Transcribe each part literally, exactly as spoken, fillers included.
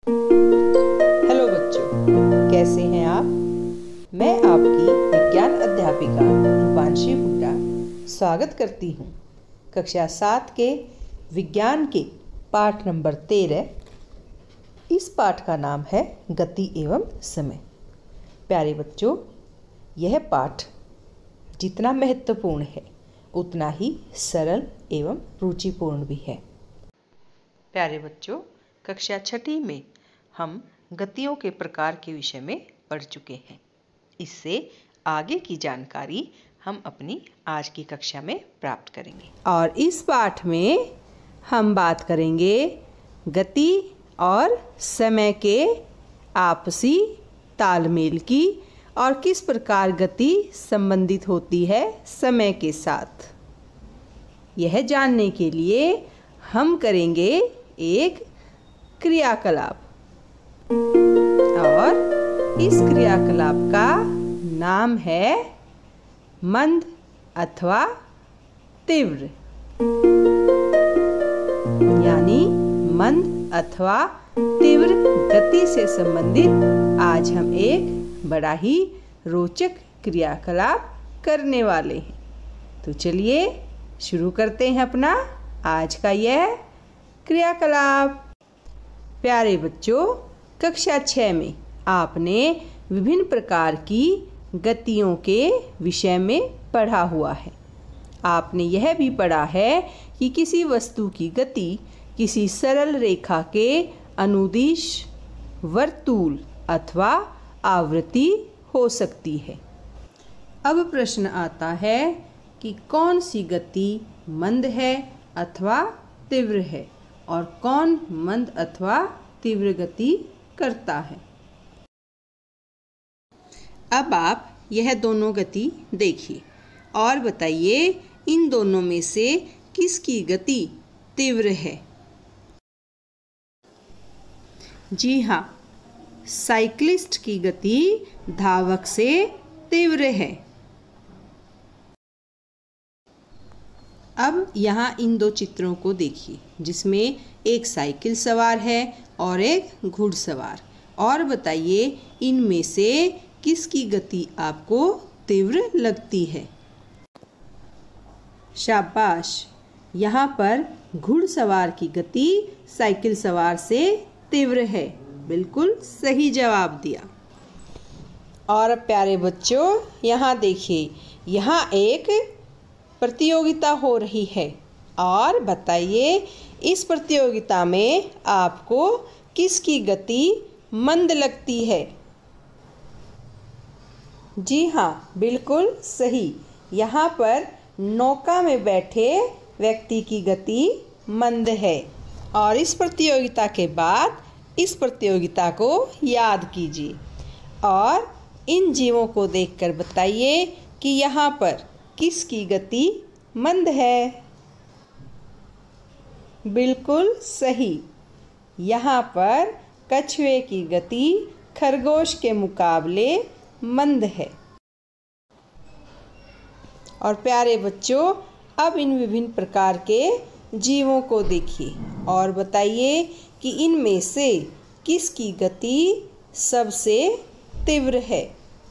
Hello बच्चों, कैसे हैं आप? मैं आपकी विज्ञान अध्यापिका रूपांशी हुड्डा स्वागत करती हूँ कक्षा सात के विज्ञान के पाठ नंबर तेरह। इस पाठ का नाम है गति एवं समय। प्यारे बच्चों, यह पाठ जितना महत्वपूर्ण है उतना ही सरल एवं रुचिपूर्ण भी है। प्यारे बच्चों, कक्षा छठी में हम गतियों के प्रकार के विषय में पढ़ चुके हैं। इससे आगे की जानकारी हम अपनी आज की कक्षा में प्राप्त करेंगे और इस पाठ में हम बात करेंगे गति और समय के आपसी तालमेल की और किस प्रकार गति संबंधित होती है समय के साथ। यह जानने के लिए हम करेंगे एक क्रियाकलाप और इस क्रियाकलाप का नाम है मंद अथवा तीव्र। यानी मंद अथवा तीव्र गति से संबंधित आज हम एक बड़ा ही रोचक क्रियाकलाप करने वाले हैं। तो चलिए शुरू करते हैं अपना आज का यह क्रियाकलाप। प्यारे बच्चों, कक्षा छः में आपने विभिन्न प्रकार की गतियों के विषय में पढ़ा हुआ है। आपने यह भी पढ़ा है कि किसी वस्तु की गति किसी सरल रेखा के अनुदिश वर्तुल अथवा आवृत्ति हो सकती है। अब प्रश्न आता है कि कौन सी गति मंद है अथवा तीव्र है और कौन मंद अथवा तीव्र गति करता है। अब आप यह दोनों गति देखिए और बताइए इन दोनों में से किसकी गति तीव्र है। जी हाँ, साइक्लिस्ट की गति धावक से तीव्र है। अब यहाँ इन दो चित्रों को देखिए जिसमें एक साइकिल सवार है और एक घुड़सवार, और बताइए इनमें से किसकी गति आपको तीव्र लगती है। शाबाश, यहाँ पर घुड़सवार की गति साइकिल सवार से तीव्र है। बिल्कुल सही जवाब दिया। और प्यारे बच्चों, यहाँ देखिए, यहाँ एक प्रतियोगिता हो रही है और बताइए इस प्रतियोगिता में आपको किसकी गति मंद लगती है। जी हाँ, बिल्कुल सही। यहाँ पर नौका में बैठे व्यक्ति की गति मंद है। और इस प्रतियोगिता के बाद इस प्रतियोगिता को याद कीजिए और इन जीवों को देखकर बताइए कि यहाँ पर किसकी गति मंद है। बिल्कुल सही, यहाँ पर कछुए की गति खरगोश के मुकाबले मंद है। और प्यारे बच्चों, अब इन विभिन्न प्रकार के जीवों को देखिए और बताइए कि इनमें से किसकी गति सबसे तीव्र है।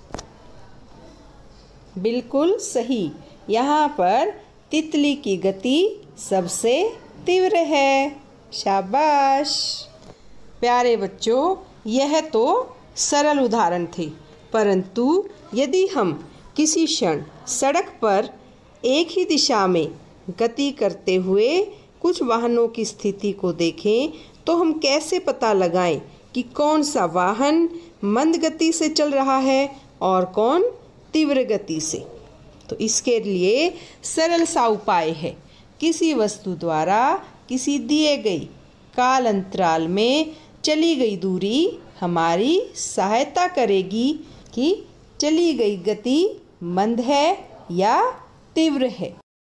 बिल्कुल सही, यहाँ पर तितली की गति सबसे तीव्र है। शाबाश। प्यारे बच्चों, यह तो सरल उदाहरण थे, परंतु यदि हम किसी क्षण सड़क पर एक ही दिशा में गति करते हुए कुछ वाहनों की स्थिति को देखें तो हम कैसे पता लगाएं कि कौन सा वाहन मंद गति से चल रहा है और कौन तीव्र गति से। तो इसके लिए सरल सा उपाय है, किसी वस्तु द्वारा किसी दिए गई काल अंतराल में चली गई दूरी हमारी सहायता करेगी कि चली गई गति मंद है या तीव्र है।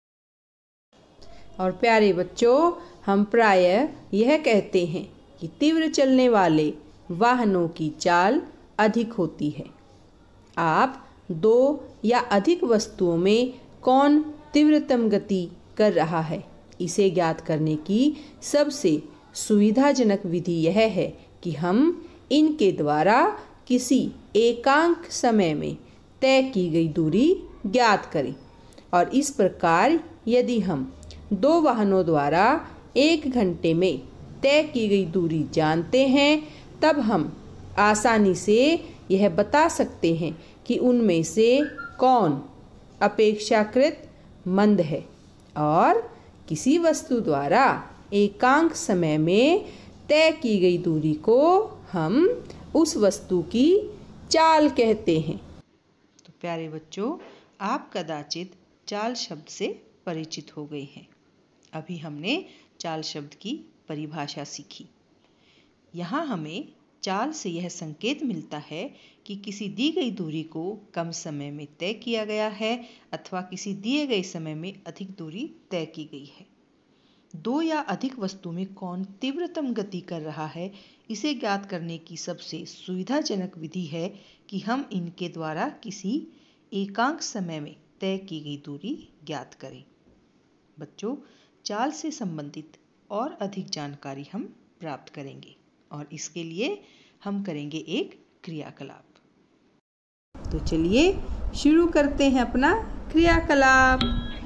और प्यारे बच्चों, हम प्रायः यह कहते हैं कि तीव्र चलने वाले वाहनों की चाल अधिक होती है। आप दो या अधिक वस्तुओं में कौन तीव्रतम गति कर रहा है, इसे ज्ञात करने की सबसे सुविधाजनक विधि यह है कि हम इनके द्वारा किसी एकांक समय में तय की गई दूरी ज्ञात करें। और इस प्रकार यदि हम दो वाहनों द्वारा एक घंटे में तय की गई दूरी जानते हैं, तब हम आसानी से यह बता सकते हैं कि उनमें से कौन अपेक्षाकृत मंद है। और किसी वस्तु द्वारा एकांक समय में तय की गई दूरी को हम उस वस्तु की चाल कहते हैं। तो प्यारे बच्चों, आप कदाचित चाल शब्द से परिचित हो गए हैं। अभी हमने चाल शब्द की परिभाषा सीखी। यहाँ हमें चाल से यह संकेत मिलता है कि किसी दी गई दूरी को कम समय में तय किया गया है अथवा किसी दिए गए समय में अधिक दूरी तय की गई है। दो या अधिक वस्तु में कौन तीव्रतम गति कर रहा है, इसे ज्ञात करने की सबसे सुविधाजनक विधि है कि हम इनके द्वारा किसी एकांक समय में तय की गई दूरी ज्ञात करें। बच्चों, चाल से संबंधित और अधिक जानकारी हम प्राप्त करेंगे और इसके लिए हम करेंगे एक क्रियाकलाप। तो चलिए शुरू करते हैं अपना क्रियाकलाप।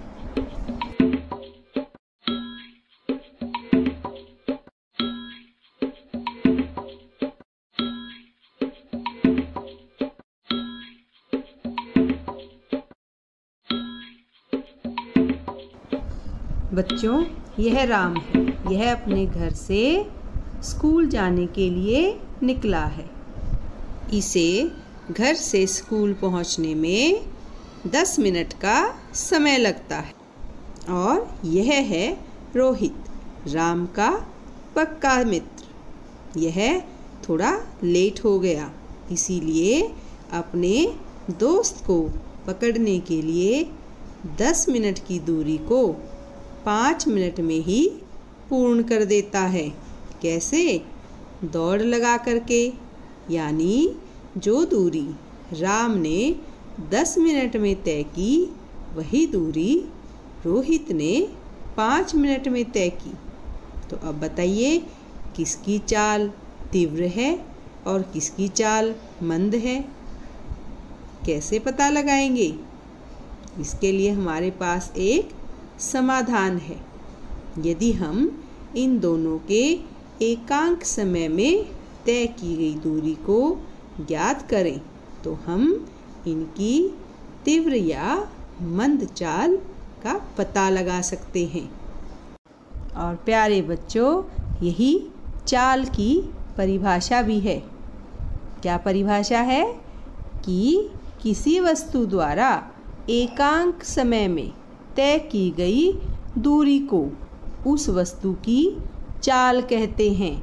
बच्चों, यह राम है। यह अपने घर से स्कूल जाने के लिए निकला है। इसे घर से स्कूल पहुंचने में दस मिनट का समय लगता है। और यह है रोहित, राम का पक्का मित्र। यह थोड़ा लेट हो गया, इसीलिए अपने दोस्त को पकड़ने के लिए दस मिनट की दूरी को पाँच मिनट में ही पूर्ण कर देता है। कैसे? दौड़ लगा करके। यानी जो दूरी राम ने दस मिनट में तय की, वही दूरी रोहित ने पाँच मिनट में तय की। तो अब बताइए, किसकी चाल तीव्र है और किसकी चाल मंद है? कैसे पता लगाएंगे? इसके लिए हमारे पास एक समाधान है। यदि हम इन दोनों के एकांक समय में तय की गई दूरी को ज्ञात करें, तो हम इनकी तीव्र या मंद चाल का पता लगा सकते हैं। और प्यारे बच्चों, यही चाल की परिभाषा भी है। क्या परिभाषा है? कि किसी वस्तु द्वारा एकांक समय में तय की गई दूरी को उस वस्तु की चाल कहते हैं।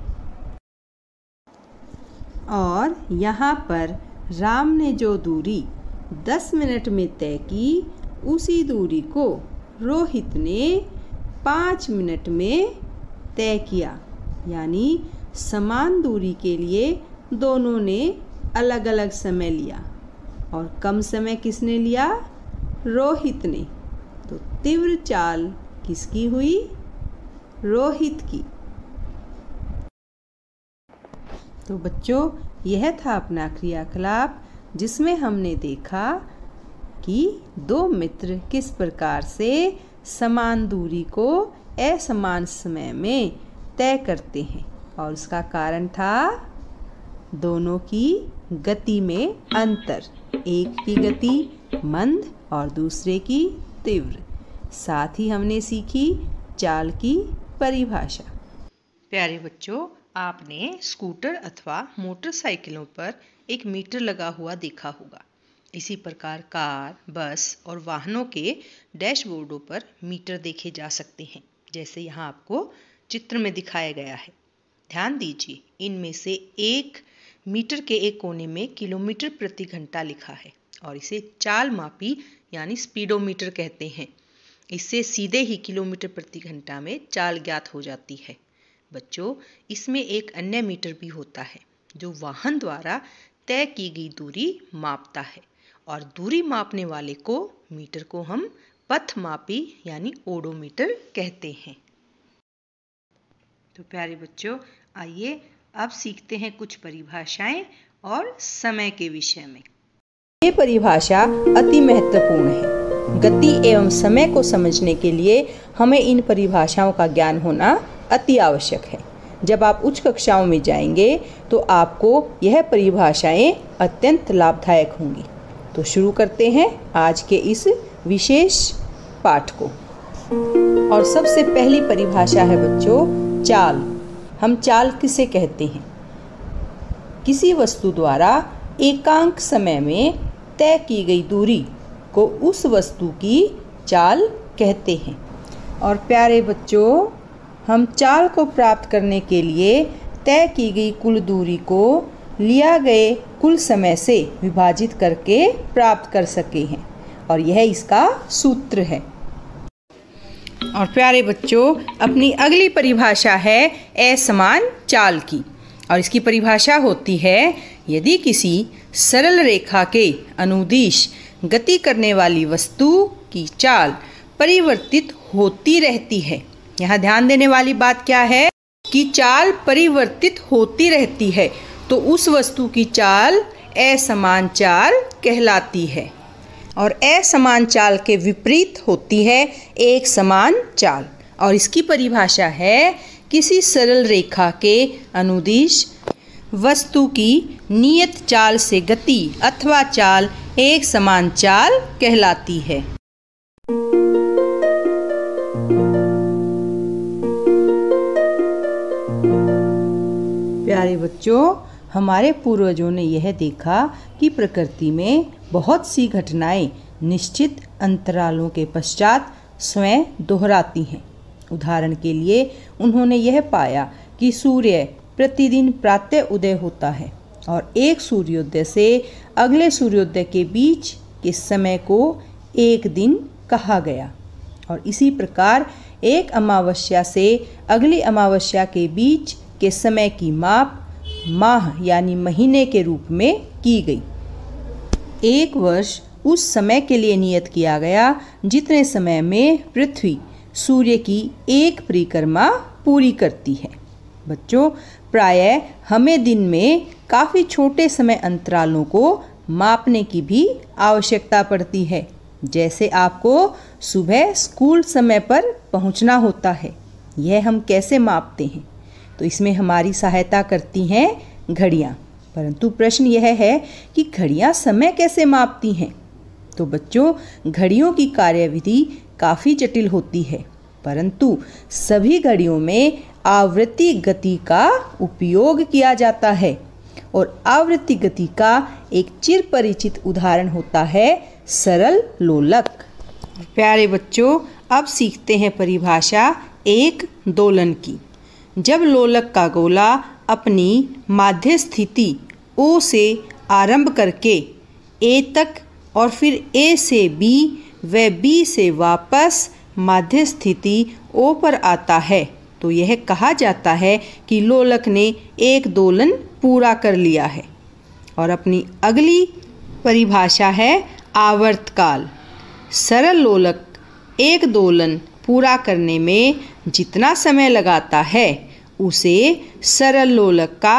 और यहाँ पर राम ने जो दूरी दस मिनट में तय की, उसी दूरी को रोहित ने पाँच मिनट में तय किया। यानी समान दूरी के लिए दोनों ने अलग अलग समय लिया। और कम समय किसने लिया? रोहित ने। तो तीव्र चाल किसकी हुई? रोहित की। तो बच्चों, यह था अपना क्रियाकलाप, जिसमें हमने देखा कि दो मित्र किस प्रकार से समान दूरी को असमान समय में तय करते हैं। और उसका कारण था दोनों की गति में अंतर। एक की गति मंद और दूसरे की तीव्र। साथ ही हमने सीखी चाल की परिभाषा। प्यारे बच्चों, आपने स्कूटर अथवा मोटरसाइकिलों पर एक मीटर लगा हुआ देखा होगा। इसी प्रकार कार, बस और वाहनों के डैशबोर्डों पर मीटर देखे जा सकते हैं, जैसे यहाँ आपको चित्र में दिखाया गया है। ध्यान दीजिए, इनमें से एक मीटर के एक कोने में किलोमीटर प्रति घंटा लिखा है और इसे चाल मापी यानी स्पीडोमीटर कहते हैं। इससे सीधे ही किलोमीटर प्रति घंटा में चाल ज्ञात हो जाती है। बच्चों, इसमें एक अन्य मीटर भी होता है जो वाहन द्वारा तय की गई दूरी मापता है। और दूरी मापने वाले को मीटर को हम पथ मापी यानी ओडोमीटर कहते हैं। तो प्यारे बच्चों, आइए अब सीखते हैं कुछ परिभाषाएं और समय के विषय में। ये परिभाषा अति महत्वपूर्ण है। गति एवं समय को समझने के लिए हमें इन परिभाषाओं का ज्ञान होना अति आवश्यक है। जब आप उच्च कक्षाओं में जाएंगे तो आपको यह परिभाषाएं अत्यंत लाभदायक होंगी। तो शुरू करते हैं आज के इस विशेष पाठ को। और सबसे पहली परिभाषा है बच्चों चाल। हम चाल किसे कहते हैं? किसी वस्तु द्वारा एकांक समय में तय की गई दूरी को उस वस्तु की चाल कहते हैं। और प्यारे बच्चों, हम चाल को प्राप्त करने के लिए तय की गई कुल दूरी को लिया गए कुल समय से विभाजित करके प्राप्त कर सके हैं, और यह इसका सूत्र है। और प्यारे बच्चों, अपनी अगली परिभाषा है असमान चाल की। और इसकी परिभाषा होती है यदि किसी सरल रेखा के अनुदिश गति करने वाली वस्तु की चाल परिवर्तित होती रहती है। यहाँ ध्यान देने वाली बात क्या है कि चाल परिवर्तित होती रहती है, तो उस वस्तु की चाल असमान चाल कहलाती है। और असमान चाल के विपरीत होती है एक समान चाल। और इसकी परिभाषा है किसी सरल रेखा के अनुदिश वस्तु की नियत चाल से गति अथवा चाल एक समान चाल कहलाती है। प्यारे बच्चों, हमारे पूर्वजों ने यह देखा कि प्रकृति में बहुत सी घटनाएं निश्चित अंतरालों के पश्चात स्वयं दोहराती हैं। उदाहरण के लिए उन्होंने यह पाया कि सूर्य प्रतिदिन प्रातः उदय होता है और एक सूर्योदय से अगले सूर्योदय के बीच के समय को एक दिन कहा गया। और इसी प्रकार एक अमावस्या से अगली अमावस्या के बीच के समय की माप माह यानी महीने के रूप में की गई। एक वर्ष उस समय के लिए नियत किया गया जितने समय में पृथ्वी सूर्य की एक परिक्रमा पूरी करती है। बच्चों, प्रायः हमें दिन में काफ़ी छोटे समय अंतरालों को मापने की भी आवश्यकता पड़ती है। जैसे आपको सुबह स्कूल समय पर पहुंचना होता है। यह हम कैसे मापते हैं? तो इसमें हमारी सहायता करती हैं घड़ियां। परंतु प्रश्न यह है कि घड़ियां समय कैसे मापती हैं? तो बच्चों, घड़ियों की कार्यविधि काफ़ी जटिल होती है, परंतु सभी घड़ियों में आवृत्ति गति का उपयोग किया जाता है। और आवृत्ति गति का एक चिर परिचित उदाहरण होता है सरल लोलक। प्यारे बच्चों, अब सीखते हैं परिभाषा एक दोलन की। जब लोलक का गोला अपनी माध्य स्थिति ओ से आरंभ करके ए तक और फिर ए से बी व बी से वापस माध्य स्थिति ओ पर आता है, तो यह कहा जाता है कि लोलक ने एक दोलन पूरा कर लिया है। और अपनी अगली परिभाषा है आवर्तकाल। सरल लोलक एक दोलन पूरा करने में जितना समय लगाता है उसे सरल लोलक का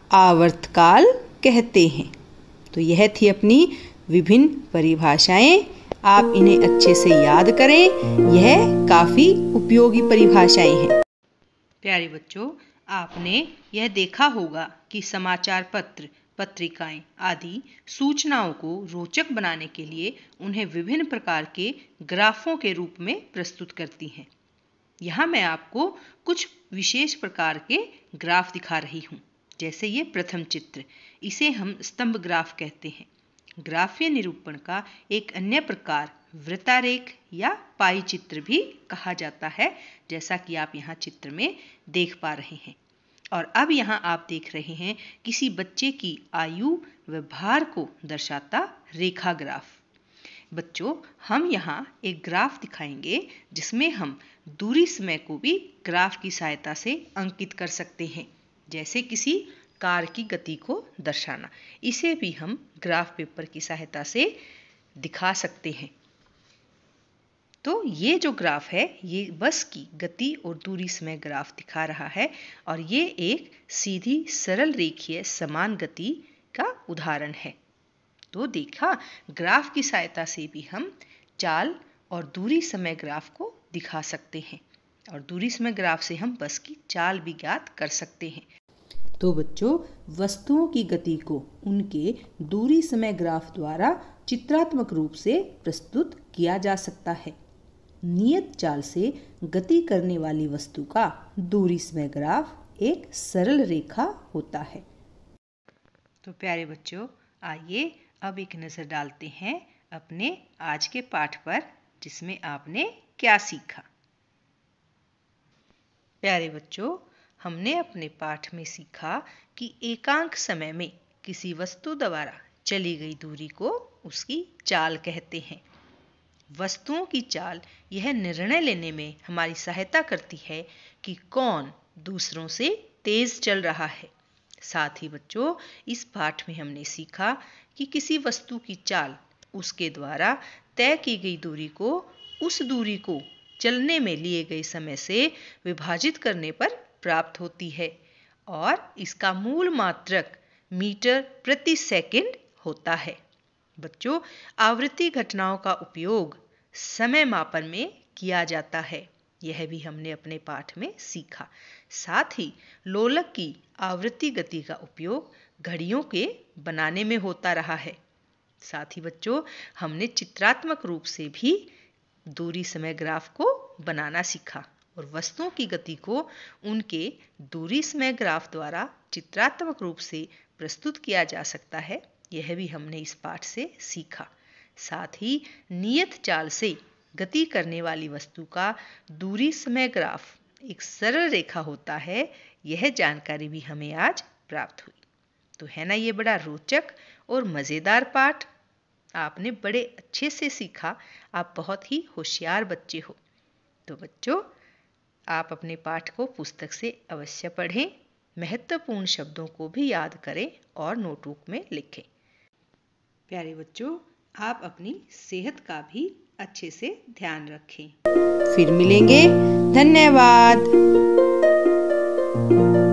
आवर्तकाल कहते हैं। तो यह थी अपनी विभिन्न परिभाषाएं। आप इन्हें अच्छे से याद करें, यह काफ़ी उपयोगी परिभाषाएं हैं। प्यारे बच्चों, आपने यह देखा होगा कि समाचार पत्र, पत्रिकाएं आदि सूचनाओं को रोचक बनाने के लिए उन्हें विभिन्न प्रकार के ग्राफों के रूप में प्रस्तुत करती हैं। यहाँ मैं आपको कुछ विशेष प्रकार के ग्राफ दिखा रही हूँ। जैसे ये प्रथम चित्र, इसे हम स्तंभ ग्राफ कहते हैं। ग्राफीय निरूपण का एक अन्य प्रकार वृत्तारेख या पाई चित्र भी कहा जाता है, जैसा कि आप यहाँ चित्र में देख पा रहे हैं। और अब यहाँ आप देख रहे हैं किसी बच्चे की आयु व भार को दर्शाता रेखा ग्राफ। बच्चों, हम यहाँ एक ग्राफ दिखाएंगे जिसमें हम दूरी समय को भी ग्राफ की सहायता से अंकित कर सकते हैं, जैसे किसी कार की गति को दर्शाना। इसे भी हम ग्राफ पेपर की सहायता से दिखा सकते हैं। तो ये जो ग्राफ है ये बस की गति और दूरी समय ग्राफ दिखा रहा है और ये एक सीधी सरल रेखीय समान गति का उदाहरण है। तो देखा, ग्राफ की सहायता से भी हम चाल और दूरी समय ग्राफ को दिखा सकते हैं और दूरी समय ग्राफ से हम बस की चाल भी ज्ञात कर सकते हैं। तो बच्चों, वस्तुओं की गति को उनके दूरी समय ग्राफ द्वारा चित्रात्मक रूप से प्रस्तुत किया जा सकता है। नियत चाल से गति करने वाली वस्तु का दूरी समय ग्राफ एक सरल रेखा होता है। तो प्यारे बच्चों, आइए अब एक नज़र डालते हैं अपने आज के पाठ पर, जिसमें आपने क्या सीखा। प्यारे बच्चों, हमने अपने पाठ में सीखा कि एकांक समय में किसी वस्तु द्वारा चली गई दूरी को उसकी चाल कहते हैं। वस्तुओं की चाल यह निर्णय लेने में हमारी सहायता करती है कि कौन दूसरों से तेज चल रहा है। साथ ही बच्चों, इस पाठ में हमने सीखा कि किसी वस्तु की चाल उसके द्वारा तय की गई दूरी को उस दूरी को चलने में लिए गए समय से विभाजित करने पर प्राप्त होती है और इसका मूल मात्रक मीटर प्रति सेकंड होता है। बच्चों, आवृत्ति घटनाओं का उपयोग समय मापन में किया जाता है, यह भी हमने अपने पाठ में सीखा। साथ ही लोलक की आवृत्ति गति का उपयोग घड़ियों के बनाने में होता रहा है। साथ ही बच्चों, हमने चित्रात्मक रूप से भी दूरी समय ग्राफ को बनाना सीखा और वस्तुओं की गति को उनके दूरी समय ग्राफ द्वारा चित्रात्मक रूप से प्रस्तुत किया जा सकता है, यह भी हमने इस पाठ से सीखा। साथ ही नियत चाल से गति करने वाली वस्तु का दूरी समय ग्राफ एक सरल रेखा होता है, यह जानकारी भी हमें आज प्राप्त हुई। तो है ना ये बड़ा रोचक और मज़ेदार पाठ? आपने बड़े अच्छे से सीखा। आप बहुत ही होशियार बच्चे हो। तो बच्चों, आप अपने पाठ को पुस्तक से अवश्य पढ़ें, महत्वपूर्ण शब्दों को भी याद करें और नोटबुक में लिखें। प्यारे बच्चों, आप अपनी सेहत का भी अच्छे से ध्यान रखें। फिर मिलेंगे। धन्यवाद।